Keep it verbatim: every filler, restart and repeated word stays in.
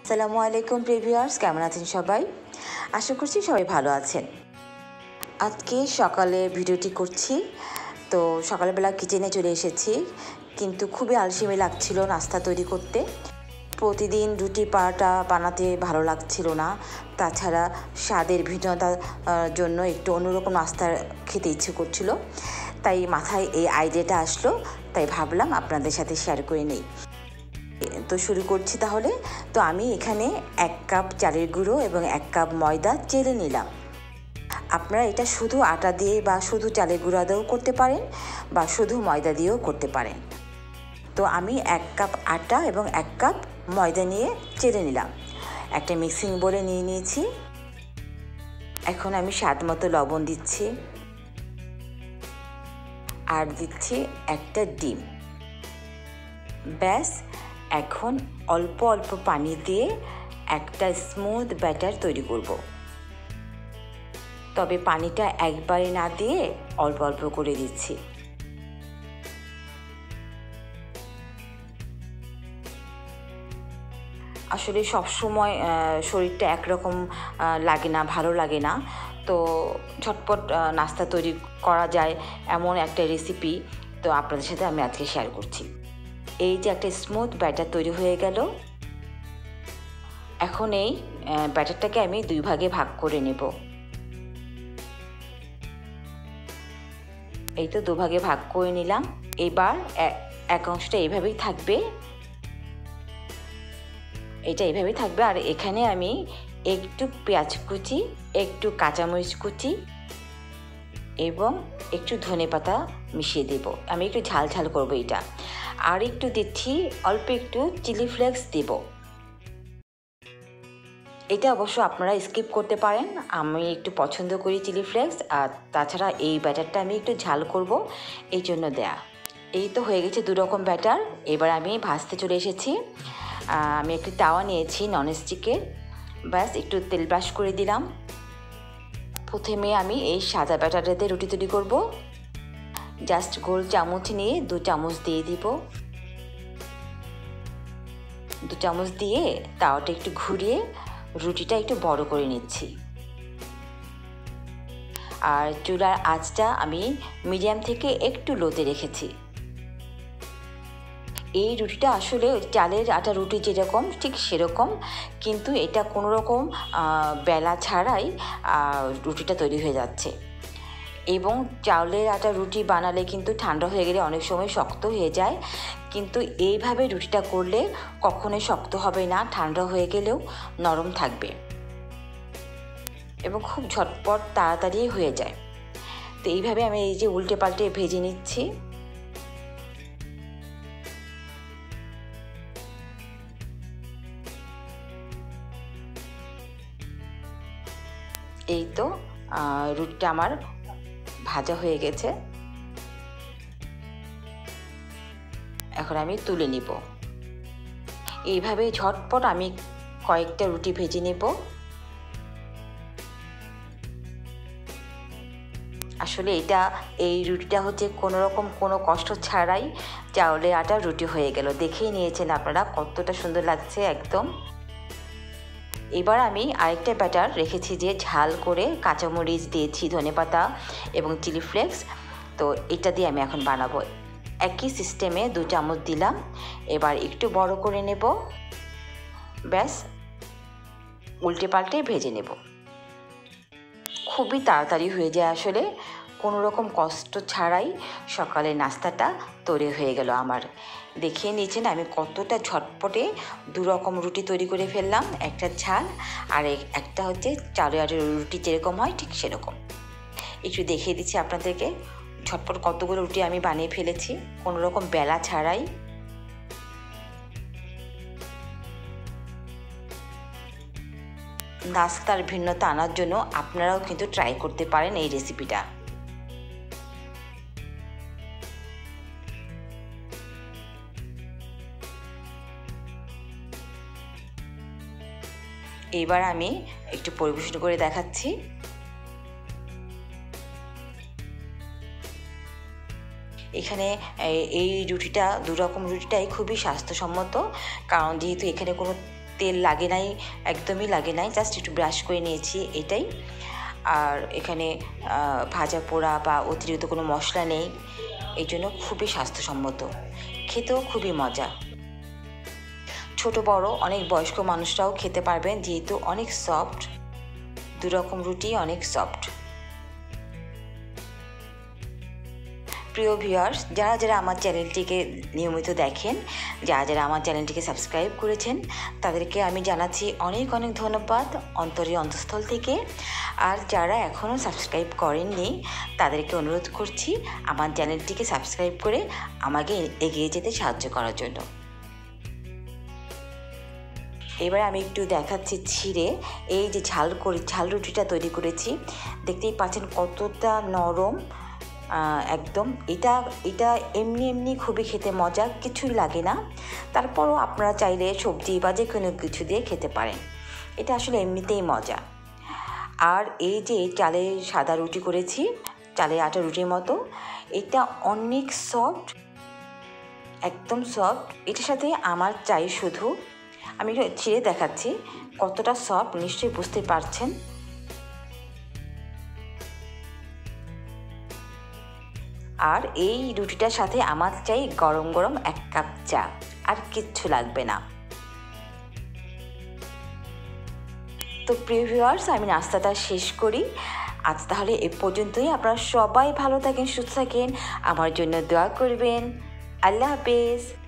আসসালামু আলাইকুম প্রিভিউয়ার্স, কেমন আছেন সবাই? আশা করছি সবাই ভালো আছেন। আজকে সকালে ভিডিওটি করছি, তো সকালবেলা কিচেনে চলে এসেছি, কিন্তু খুবই আলসেমি লাগছিল নাস্তা তৈরি করতে। প্রতিদিন রুটি পাটা বানাতে ভালো লাগছিল না, তাছাড়া স্বাদের ভিন্নতার জন্য একটু অন্যরকম নাস্তা খেতে ইচ্ছে করছিল। তাই মাথায় এই আইডিয়াটা আসলো, তাই ভাবলাম আপনাদের সাথে শেয়ার করে নিই। তো শুরু করছি তাহলে। তো আমি এখানে এক কাপ চালের গুঁড়ো এবং এক কাপ ময়দা চেলে নিলাম। আপনারা এটা শুধু আটা দিয়ে বা শুধু চালের গুঁড়া দিয়েও করতে পারেন বা শুধু ময়দা দিয়েও করতে পারেন। তো আমি এক কাপ আটা এবং এক কাপ ময়দা নিয়ে চেলে নিলাম, একটা মিক্সিং বোলে নিয়ে নিয়েছি। এখন আমি স্বাদ মতো লবণ দিচ্ছি আর দিচ্ছি একটা ডিম। ব্যাস, এখন অল্প অল্প পানি দিয়ে একটা স্মুথ ব্যাটার তৈরি করব। তবে পানিটা একবারে না দিয়ে অল্প অল্প করে দিচ্ছি। আসলে সবসময় শরীরটা একরকম লাগে না, ভালো লাগে না, তো ঝটপট নাস্তা তৈরি করা যায় এমন একটা রেসিপি তো আপনাদের সাথে আমি আজকে শেয়ার করছি। এই যে একটা স্মুথ ব্যাটার তৈরি হয়ে গেল। এখন এই ব্যাটারটাকে আমি দুই ভাগে ভাগ করে নেব। এই তো দুভাগে ভাগ করে নিলাম। এবার এক অংশটা এইভাবেই থাকবে, এটা এইভাবেই থাকবে। আর এখানে আমি একটু পেঁয়াজ কুচি, একটু কাঁচামরিচ কুচি এবং একটু ধনেপাতা মিশিয়ে দেব। আমি একটু ঝাল ঝাল করবো এটা। আর একটু দিচ্ছি অল্প একটু চিলি ফ্লেক্স দেব। এটা অবশ্য আপনারা স্কিপ করতে পারেন, আমি একটু পছন্দ করি চিলি ফ্লেক্স। আর তাছাড়া এই ব্যাটারটা আমি একটু ঝাল করব, এই জন্য দেয়া। এই তো হয়ে গেছে দু রকম ব্যাটার। এবার আমি ভাজতে চলে এসেছি। আমি একটু তাওয়া নিয়েছি ননস্টিকের। ব্যাস, একটু তেল ব্রাশ করে দিলাম। প্রথমে আমি এই সাদা ব্যাটারটাতে রুটি তৈরি করব। জাস্ট গোল চামচ নিয়ে দু চামচ দিয়ে দিব। দু চামচ দিয়ে তাওয়াটা একটু ঘুরিয়ে রুটিটা একটু বড় করে নিচ্ছি। আর চুলার আঁচটা আমি মিডিয়াম থেকে একটু লোতে রেখেছি। এই রুটিটা আসলে চালের আটা রুটি যেরকম ঠিক সেরকম, কিন্তু এটা কোনো রকম বেলা ছাড়াই রুটিটা তৈরি হয়ে যাচ্ছে। এবং চালের আটা রুটি বানালে কিন্তু ঠান্ডা হয়ে গেলে অনেক সময় শক্ত হয়ে যায়, কিন্তু এইভাবে রুটিটা করলে কখনোই শক্ত হবে না, ঠান্ডা হয়ে গেলেও নরম থাকবে এবং খুব ঝটপট তাড়াতাড়ি হয়ে যায়। তো এইভাবে আমি এই যে উল্টে পাল্টে ভেজে নিচ্ছি। এই তো রুটিটা আমার ভাজা হয়ে গেছে। এখন আমি তুলে নিব। এইভাবে ঝটপট আমি কয়েকটা রুটি ভেজে নেব। আসলে এটা এই রুটিটা হচ্ছে কোনো রকম কোনো কষ্ট ছাড়াই চাউলের আটার রুটি হয়ে গেল। দেখেই নিয়েছেন আপনারা কতটা সুন্দর লাগছে একদম। এবার আমি আরেকটা ব্যাটার রেখেছি, যে ঝাল করে কাঁচামরিচ দিয়েছি, ধনেপাতা এবং চিলি ফ্লেক্স। তো এটা দিয়ে আমি এখন বানাবো। একই সিস্টেমে দু চামচ দিলাম। এবার একটু বড় করে নেব। ব্যাস, উল্টে পাল্টে ভেজে নেব। খুবই তাড়াতাড়ি হয়ে যায়, আসলে কোনো রকম কষ্ট ছাড়াই সকালে নাস্তাটা তৈরি হয়ে গেল আমার। দেখিয়ে নিয়েছেন আমি কতটা ঝটপটে দু রকম রুটি তৈরি করে ফেললাম। একটা ঝাল আর একটা হচ্ছে চালের আটার রুটি যেরকম হয় ঠিক সেরকম। একটু দেখিয়ে দিচ্ছি আপনাদেরকে ঝটপট কতগুলো রুটি আমি বানিয়ে ফেলেছি কোনো রকম বেলা ছাড়াই। নাস্তার ভিন্নতা আনার জন্য আপনারাও কিন্তু ট্রাই করতে পারেন এই রেসিপিটা। এবার আমি একটু পরিবেশন করে দেখাচ্ছি। এখানে এই রুটিটা দু রকম রুটিটাই খুবই স্বাস্থ্যসম্মত, কারণ যেহেতু এখানে কোনো তেল লাগে নাই, একদমই লাগে নাই, জাস্ট একটু ব্রাশ করে নিয়েছি এটাই। আর এখানে ভাজা পোড়া বা অতিরিক্ত কোনো মশলা নেই, এই জন্য খুবই স্বাস্থ্যসম্মত, খেতেও খুবই মজা। ছোট বড় অনেক বয়স্ক মানুষরাও খেতে পারবেন, যেহেতু অনেক সফট, দু রকম রুটি অনেক সফট। প্রিয় ভিউয়ার্স, যারা যারা আমার চ্যানেলটিকে নিয়মিত দেখেন, যারা যারা আমার চ্যানেলটিকে সাবস্ক্রাইব করেছেন, তাদেরকে আমি জানাচ্ছি অনেক অনেক ধন্যবাদ অন্তরের অন্তঃস্থল থেকে। আর যারা এখনও সাবস্ক্রাইব করেননি, তাদেরকে অনুরোধ করছি আমার চ্যানেলটিকে সাবস্ক্রাইব করে আমাকে এগিয়ে যেতে সাহায্য করার জন্য। এবার আমি একটু দেখাচ্ছি ছিঁড়ে এই যে ঝাল করে ঝাল রুটিটা তৈরি করেছি, দেখতেই পাচ্ছেন কতটা নরম একদম। এটা এটা এমনি এমনি খুবই খেতে মজা, কিছুই লাগে না। তারপরও আপনারা চাইলে সবজি বা যে কোনো কিছু দিয়ে খেতে পারেন, এটা আসলে এমনিতেই মজা। আর এই যে চালের সাদা রুটি করেছি, চালের আটা রুটির মতো, এটা অনেক সফট, একদম সফট। এটার সাথে আমার চাই শুধু, আমি একটু ছিঁড়ে দেখাচ্ছি কতটা সফট, নিশ্চয়ই বুঝতে পারছেন। আর এই রুটিটার সাথে আমার চাই গরম গরম এক কাপ চা, আর কিচ্ছু লাগবে না। তো প্রিয় ভিউয়ার্স, আমি নাস্তাটা শেষ করি আজ তাহলে এ পর্যন্তই। আপনারা সবাই ভালো থাকেন, সুস্থ থাকেন, আমার জন্য দোয়া করবেন। আল্লাহ হাফেজ।